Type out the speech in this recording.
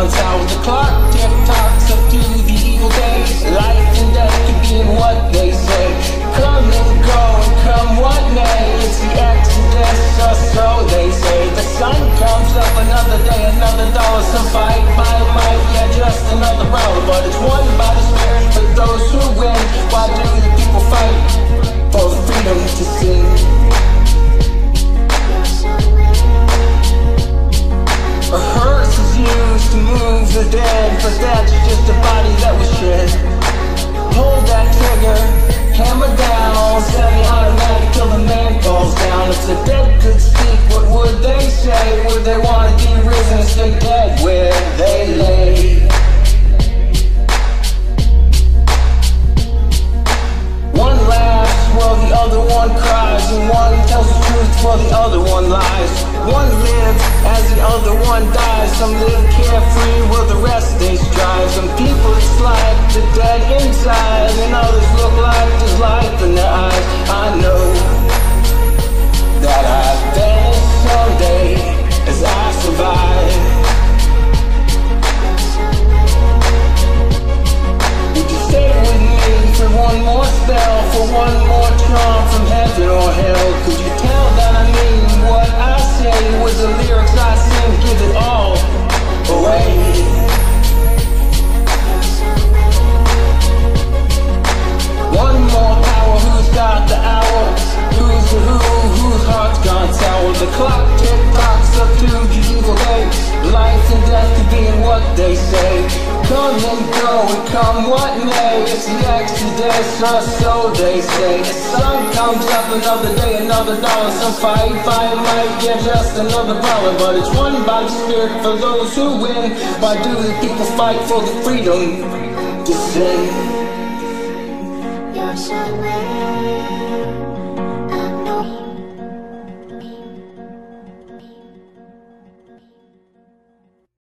gone sour. The clock tick-tocks up to the evil days. Life and death could be in what they say. Come and go and come what may. It's the exodus, or so they say. The sun comes up another day, another dollar. Some fight by might, yeah, just another problem. But it's won by the spirit for those who win. Why do the people fight for the freedom to sing? A hearse is used to move the dead, but that's just a body that was shed. Hold that trigger, hammer down, semi-automatic till the man falls down. If the dead could speak, what would they say? Would they want to be risen and stay dead where they lay? One laughs while the other one cries, and one tells the truth while the other one lies. One lives as the other one dies. Some live carefree while the rest they strive. Some people it's like the dead inside, and others look like there's life in their eyes. I know that I've vanished someday as I survive. Would you stay with me for one more spell, for one more charm from heaven or hell? Could you tell that I mean what I say? With the lyrics I sing, give it all away. One more power, who's got the hour? Who's the whose heart's gone sour? The clock tick-tocks up to the evil day. Life and death could be in what they say. Come and go and come what may. It's the exodus, or so they say. The sun comes up another day, another dollar. Some fight by might, yeah, just another problem. But it's won by the spirit for those who win. Why do the people fight for the freedom to sing? You're so